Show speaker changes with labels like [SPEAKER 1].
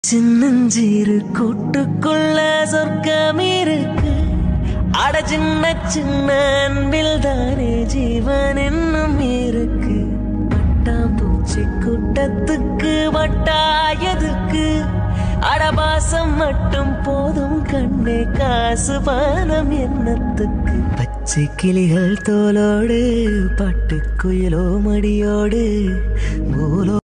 [SPEAKER 1] சின்னஞ்சீரு கூட்டுக்குள்ள சொர்க்கம் இருக்கு. அட சின்ன சின்ன அன்பில் தானே ஜீவன் என்னும் இருக்கு. பட்டாம்பூச்சி கூட்டத்துக்கு வட்டாயதுக்கு அடபாசம் மட்டும் போதும் கண்ணே, காசு பணம் என்னத்துக்கு. பச்சை கிளிகள் தோலோடு பட்டுக்குயிலோ மடியோடு பூலோ